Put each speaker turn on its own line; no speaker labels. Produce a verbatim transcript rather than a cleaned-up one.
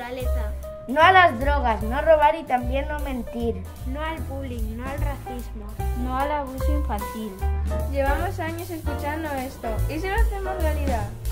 naturaleza.
No a las drogas, no robar y también no mentir.
No al bullying, no al racismo.
No al abuso infantil.
Llevamos años escuchando esto. ¿Y si lo hacemos realidad?